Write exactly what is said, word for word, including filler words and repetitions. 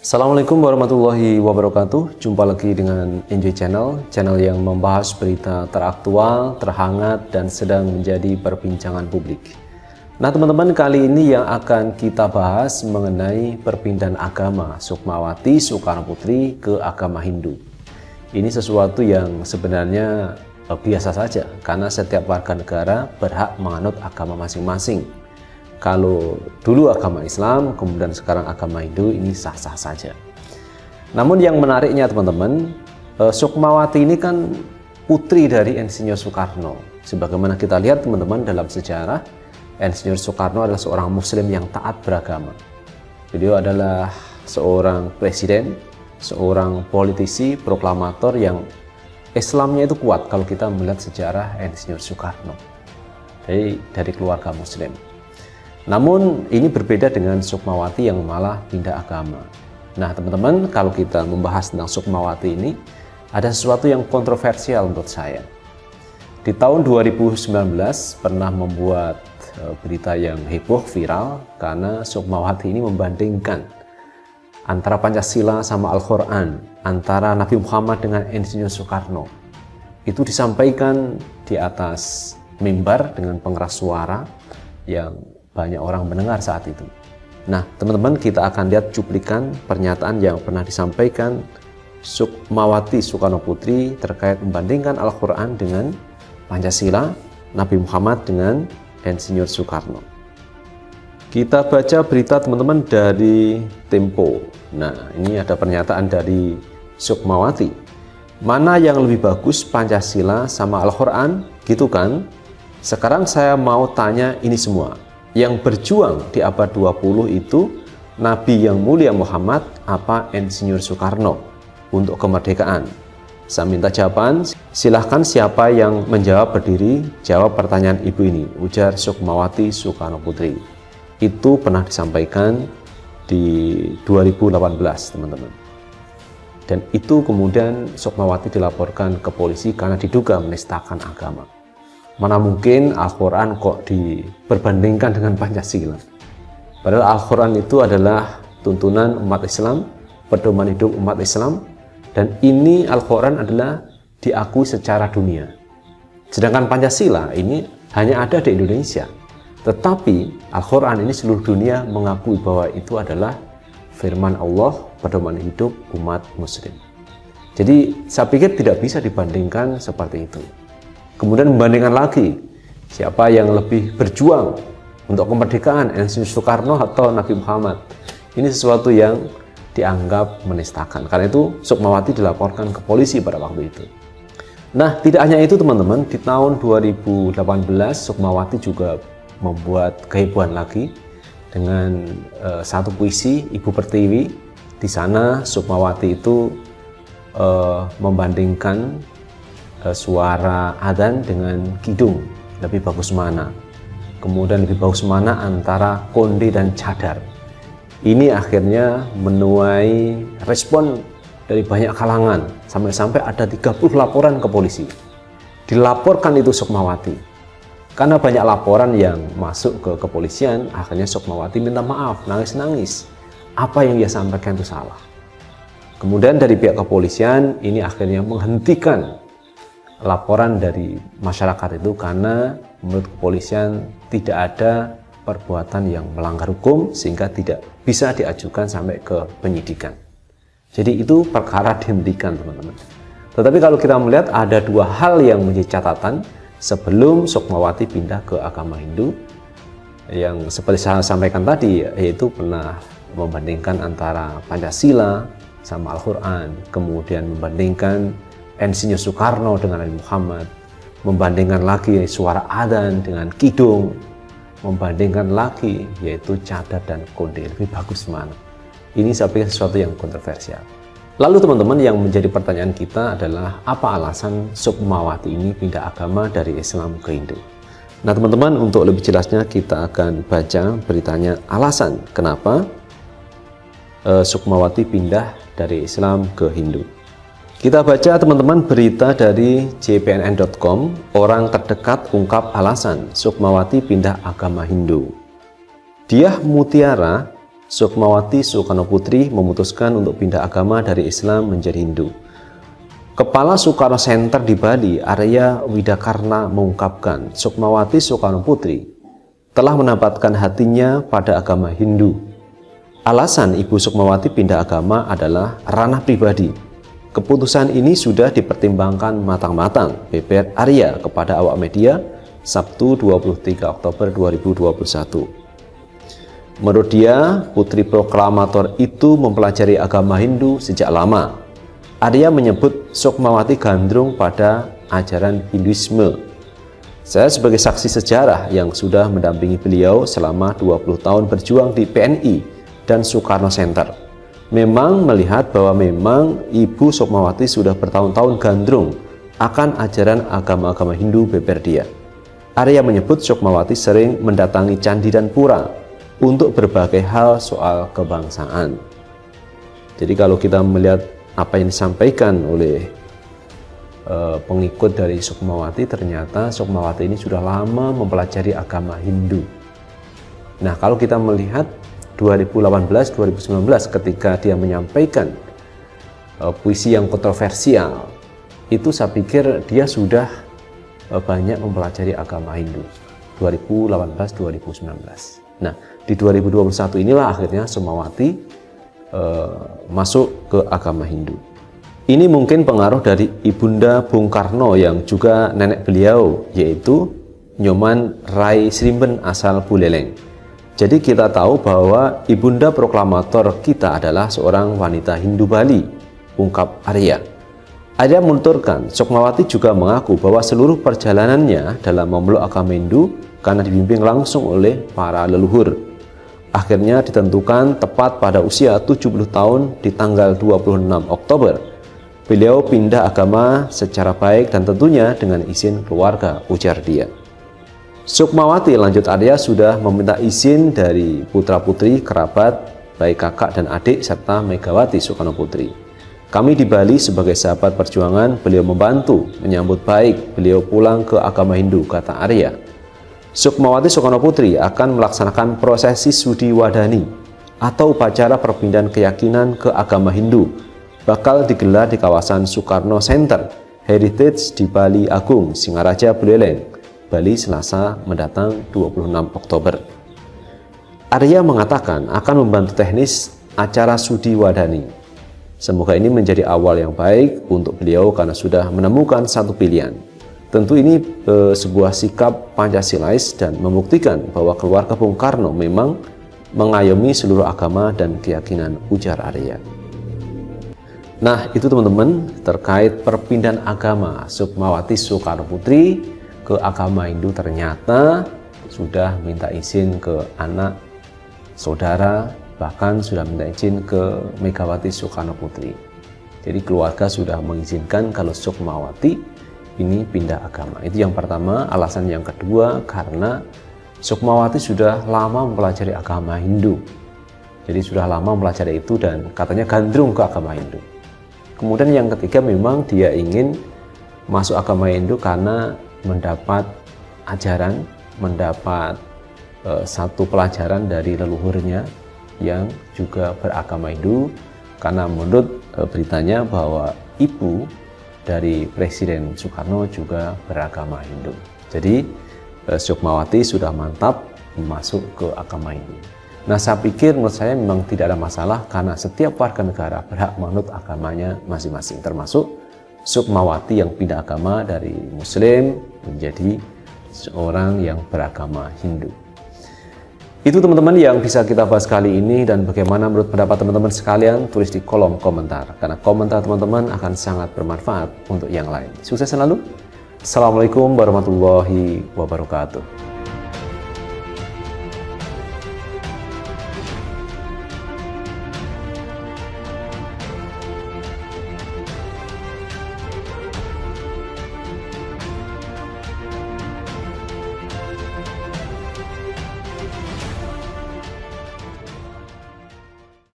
Assalamualaikum warahmatullahi wabarakatuh. Jumpa lagi dengan Enjoy Channel, channel yang membahas berita teraktual, terhangat, dan sedang menjadi perbincangan publik. Nah teman-teman, kali ini yang akan kita bahas mengenai perpindahan agama Sukmawati Soekarno Putri ke agama Hindu. Ini sesuatu yang sebenarnya eh, biasa saja, karena setiap warga negara berhak menganut agama masing-masing. Kalau dulu agama Islam, kemudian sekarang agama Hindu, ini sah-sah saja. Namun yang menariknya teman-teman, Sukmawati ini kan putri dari Insinyur Soekarno. Sebagaimana kita lihat teman-teman dalam sejarah, Insinyur Soekarno adalah seorang muslim yang taat beragama. Beliau adalah seorang presiden, seorang politisi, proklamator yang Islamnya itu kuat kalau kita melihat sejarah Insinyur Soekarno. Jadi dari keluarga muslim. Namun ini berbeda dengan Sukmawati yang malah pindah agama. Nah teman-teman, kalau kita membahas tentang Sukmawati ini, ada sesuatu yang kontroversial menurut saya. Di tahun dua ribu sembilan belas pernah membuat berita yang heboh viral karena Sukmawati ini membandingkan antara Pancasila sama Al-Quran, antara Nabi Muhammad dengan Insinyur Soekarno. Itu disampaikan di atas mimbar dengan pengeras suara yang banyak orang mendengar saat itu. Nah teman-teman, kita akan lihat cuplikan pernyataan yang pernah disampaikan Sukmawati Soekarno Putri terkait membandingkan Al-Quran dengan Pancasila, Nabi Muhammad dengan Insinyur Soekarno. Kita baca berita teman-teman dari Tempo. Nah ini ada pernyataan dari Sukmawati. Mana yang lebih bagus, Pancasila sama Al-Quran? Gitu kan? Sekarang saya mau tanya ini semua. Yang berjuang di abad dua puluh itu Nabi yang mulia Muhammad apa Insinyur Soekarno untuk kemerdekaan? Saya minta jawaban. Silahkan siapa yang menjawab berdiri jawab pertanyaan ibu ini, ujar Sukmawati Soekarno Putri. Itu pernah disampaikan di dua ribu delapan belas teman-teman. Dan itu kemudian Sukmawati dilaporkan ke polisi karena diduga menistakan agama. Mana mungkin Al-Quran kok diperbandingkan dengan Pancasila. Padahal Al-Quran itu adalah tuntunan umat Islam, pedoman hidup umat Islam, dan ini Al-Quran adalah diakui secara dunia. Sedangkan Pancasila ini hanya ada di Indonesia. Tetapi Al-Quran ini seluruh dunia mengakui bahwa itu adalah firman Allah, pedoman hidup umat Muslim. Jadi saya pikir tidak bisa dibandingkan seperti itu. Kemudian membandingkan lagi siapa yang lebih berjuang untuk kemerdekaan, Insinyur Soekarno atau Nabi Muhammad. Ini sesuatu yang dianggap menistakan. Karena itu Sukmawati dilaporkan ke polisi pada waktu itu. Nah tidak hanya itu teman-teman, di tahun dua ribu delapan belas Sukmawati juga membuat kehebohan lagi dengan uh, satu puisi Ibu Pertiwi. Di sana Sukmawati itu uh, membandingkan suara adzan dengan kidung, lebih bagus mana, kemudian lebih bagus mana antara konde dan cadar. Ini akhirnya menuai respon dari banyak kalangan, sampai-sampai ada tiga puluh laporan ke polisi. Dilaporkan itu Sukmawati. Karena banyak laporan yang masuk ke kepolisian, akhirnya Sukmawati minta maaf, nangis-nangis. Apa yang dia sampaikan itu salah. Kemudian dari pihak kepolisian ini akhirnya menghentikan laporan dari masyarakat itu karena menurut kepolisian tidak ada perbuatan yang melanggar hukum sehingga tidak bisa diajukan sampai ke penyidikan. Jadi itu perkara dihentikan teman-teman. Tetapi kalau kita melihat ada dua hal yang menjadi catatan sebelum Sukmawati pindah ke agama Hindu, yang seperti saya sampaikan tadi, yaitu pernah membandingkan antara Pancasila sama Al-Quran, kemudian membandingkan Insinyur Soekarno dengan Nabi Muhammad, membandingkan lagi suara adzan dengan kidung, membandingkan lagi yaitu cadar dan konde, lebih bagus mana. Ini saya pikir sesuatu yang kontroversial. Lalu teman-teman, yang menjadi pertanyaan kita adalah apa alasan Sukmawati ini pindah agama dari Islam ke Hindu. Nah teman-teman, untuk lebih jelasnya kita akan baca beritanya alasan kenapa uh, Sukmawati pindah dari Islam ke Hindu. Kita baca teman-teman berita dari J P N N dot com, orang terdekat ungkap alasan Sukmawati pindah agama Hindu. Diah Mutiara Sukmawati Soekarnoputri memutuskan untuk pindah agama dari Islam menjadi Hindu. Kepala Soekarno Center di Bali, Arya Widakarna, mengungkapkan Sukmawati Soekarnoputri telah menempatkan hatinya pada agama Hindu. Alasan Ibu Sukmawati pindah agama adalah ranah pribadi. Keputusan ini sudah dipertimbangkan matang-matang, beber Arya kepada awak media Sabtu dua puluh tiga Oktober dua ribu dua puluh satu. Menurut dia, putri proklamator itu mempelajari agama Hindu sejak lama. Arya menyebut Sukmawati gandrung pada ajaran Hinduisme. Saya sebagai saksi sejarah yang sudah mendampingi beliau selama dua puluh tahun berjuang di P N I dan Soekarno Center, memang melihat bahwa memang Ibu Sukmawati sudah bertahun-tahun gandrung akan ajaran agama-agama Hindu, beber dia. Arya menyebut Sukmawati sering mendatangi candi dan pura untuk berbagai hal soal kebangsaan. Jadi kalau kita melihat apa yang disampaikan oleh uh, pengikut dari Sukmawati, ternyata Sukmawati ini sudah lama mempelajari agama Hindu. Nah, kalau kita melihat dua ribu delapan belas dua ribu sembilan belas ketika dia menyampaikan uh, puisi yang kontroversial, itu saya pikir dia sudah banyak mempelajari agama Hindu dua ribu delapan belas dua ribu sembilan belas. Nah, di dua ribu dua puluh satu inilah akhirnya Sukmawati eh, masuk ke agama Hindu. Ini mungkin pengaruh dari Ibunda Bung Karno yang juga nenek beliau, yaitu Nyoman Rai Srimben asal Buleleng. Jadi kita tahu bahwa Ibunda proklamator kita adalah seorang wanita Hindu Bali, ungkap Arya. Arya menuturkan, Sukmawati juga mengaku bahwa seluruh perjalanannya dalam memeluk agama Hindu karena dibimbing langsung oleh para leluhur. Akhirnya ditentukan tepat pada usia tujuh puluh tahun di tanggal dua puluh enam Oktober. Beliau pindah agama secara baik dan tentunya dengan izin keluarga, ujar dia. Sukmawati, lanjut Arya, sudah meminta izin dari putra-putri, kerabat, baik kakak dan adik, serta Megawati Soekarnoputri. Kami di Bali sebagai sahabat perjuangan, beliau membantu menyambut baik beliau pulang ke agama Hindu, kata Arya. Sukmawati Soekarnoputri akan melaksanakan prosesi Sudi Wadani atau upacara perpindahan keyakinan ke agama Hindu, bakal digelar di kawasan Soekarno Center Heritage di Bali Agung, Singaraja, Buleleng, Bali, Selasa mendatang dua puluh enam Oktober. Arya mengatakan akan membantu teknis acara Sudi Wadani. Semoga ini menjadi awal yang baik untuk beliau karena sudah menemukan satu pilihan. Tentu ini e, sebuah sikap Pancasilais dan membuktikan bahwa keluarga Bung Karno memang mengayomi seluruh agama dan keyakinan, ujar Arya. Nah, itu teman-teman terkait perpindahan agama Sukmawati Soekarnoputri ke agama Hindu. Ternyata sudah minta izin ke anak, saudara, bahkan sudah minta izin ke Megawati Soekarnoputri. Jadi keluarga sudah mengizinkan kalau Sukmawati ini pindah agama. Itu yang pertama. Alasan yang kedua, karena Sukmawati sudah lama mempelajari agama Hindu. Jadi sudah lama mempelajari itu dan katanya gandrung ke agama Hindu. Kemudian yang ketiga, memang dia ingin masuk agama Hindu karena mendapat ajaran, mendapat uh, satu pelajaran dari leluhurnya yang juga beragama Hindu, karena menurut e, beritanya bahwa ibu dari Presiden Soekarno juga beragama Hindu. Jadi e, Sukmawati sudah mantap masuk ke agama Hindu. Nah, saya pikir menurut saya memang tidak ada masalah karena setiap warga negara berhak menurut agamanya masing-masing, termasuk Sukmawati yang pindah agama dari Muslim menjadi seorang yang beragama Hindu. Itu teman-teman yang bisa kita bahas kali ini, dan bagaimana menurut pendapat teman-teman sekalian, tulis di kolom komentar, karena komentar teman-teman akan sangat bermanfaat untuk yang lain. Sukses selalu. Assalamualaikum warahmatullahi wabarakatuh.